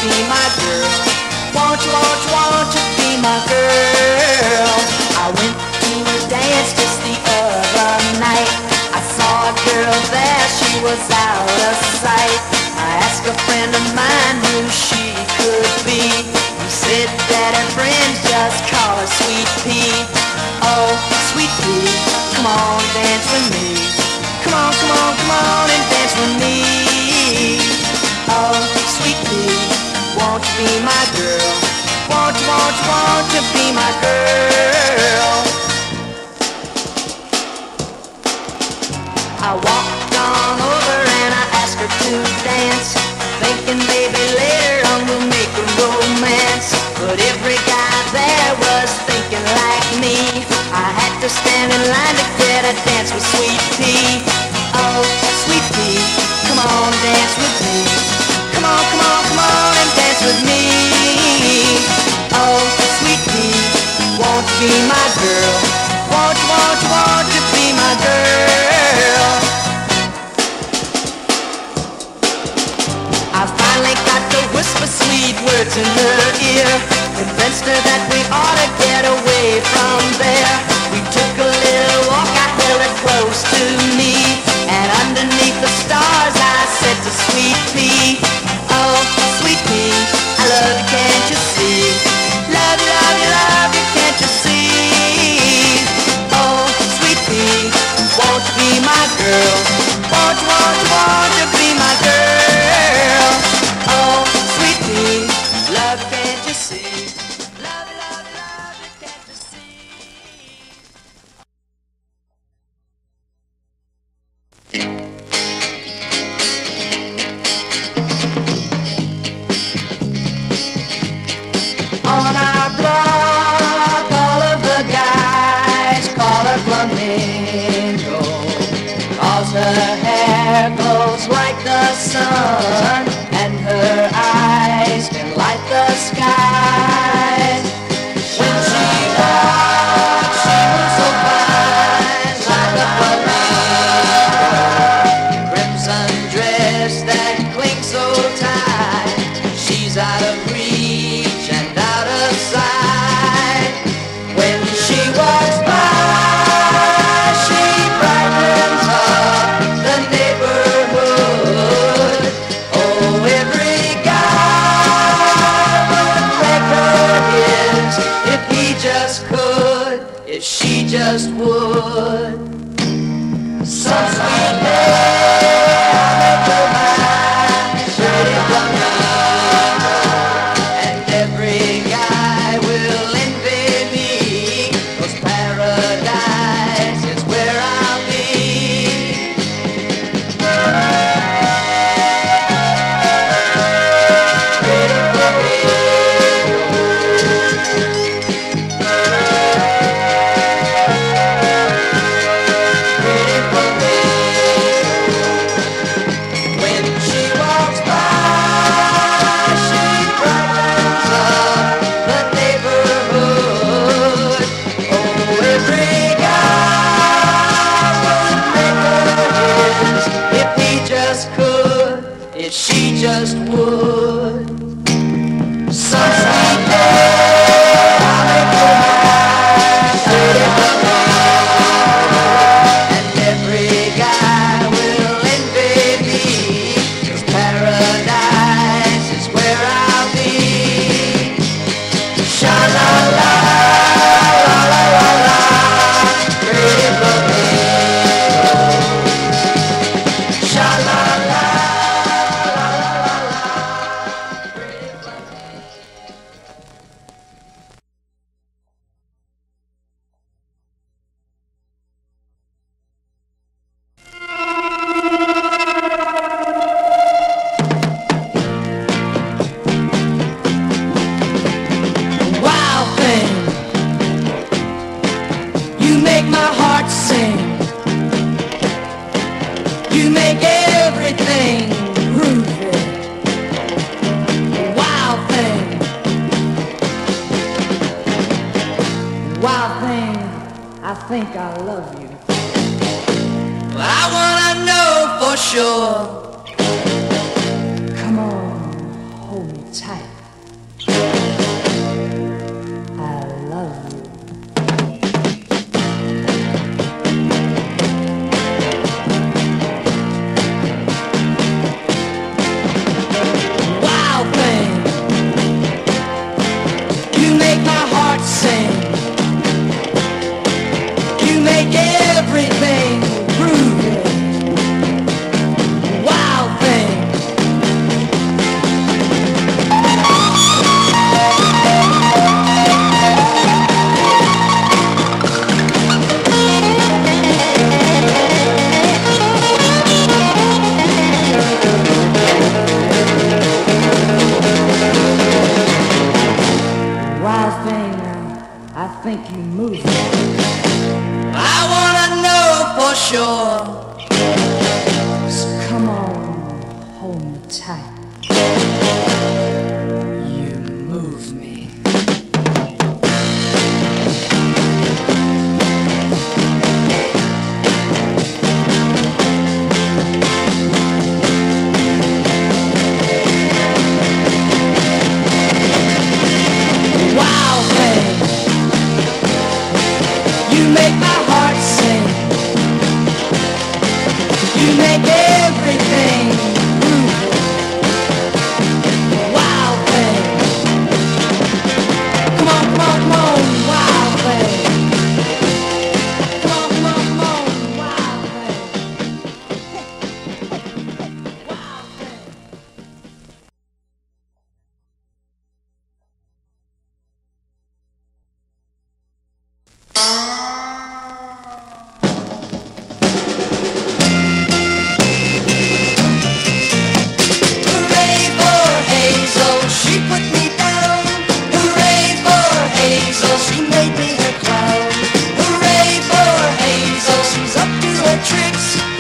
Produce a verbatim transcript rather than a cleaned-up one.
be my girl? Won't you, won't you, won't you be my girl? I went to a dance just the other night. I saw a girl there, she was out of sight. I asked a friend of mine who she could be. He said that her friends just call her Sweet Pea. Oh, Sweet Pea, come on, dance with me. Come on, come on, come on and dance with me. Oh, Sweet Pea, won't you be my girl? Won't you, won't you, won't you be my girl? I walked on over and I asked her to dance, thinking maybe later on we'll make a romance. But every guy there was thinking like me. I had to stand in line to get a dance with Sweet Pea. Oh, Sweet Pea, come on, dance with me. Come on, come on, come on and dance with me. Oh, Sweet Pea, won't you be my girl? Won't you, won't you, won't you be my girl? I finally got to whisper sweet words in her ear, convinced her that we ought to get away from there. We took a little walk, I held her close to me, and underneath the stars I said to Sweet Pea, oh, Sweet Pea, I love you, can't you see? Love you, love you, love you, can't you see? Oh, Sweet Pea, won't you be my girl? Won't you, won't you, won't you be my girl? Oh, Sweet Pea, love you, can't you see? Love you, love you, love you, can't you see? On our block, all of the guys call her Flamingo, 'cause her hair glows like the sun, and her eyes can light the sky. When she walks, she moves so fine, like a flamingo. Crimson dress that clings so tight, she's out of reach and out of sight. When she walks by, she brightens up the neighborhood. Oh, every guy would make her his if he just could, if she just would. Some sweet day I'll make her mine, pretty flamingo, and every guy will envy me, 'cause paradise is where I'll be. Pretty flamingo, pretty flamingo. When she walks by, she brightens up the neighborhood. Oh, every guy would make her his if he just could, if she just would. Some sweet day I'll make her mine, pretty flamingo, and every guy will envy me, 'cause paradise is where I'll be. Sha-la-la, la-la-la-la, pretty flamingo. Sha-la-la, la-la-la-la, pretty flamingo. Wow thing, you make my heart sing. You make everything groovy. Wow thing, wow thing, I think I love you. I wanna know for sure. Come on, hold me type. I love you. Wild thing, you make my heart sing. You make everything groovy. Wild thing. Wild thing, I think you move. I wanna know for sure. So come on, hold me tight. You move me. Wild thing, you make my heart sing. You make everything groovy. Wild thing. Come on, come on, come on, wild thing. Come on, come on, come on, wild thing. Wild thing. Hooray for Hazel, she put me down. Hooray for Hazel, she made me her clown. Hooray for Hazel, she's up to her tricks.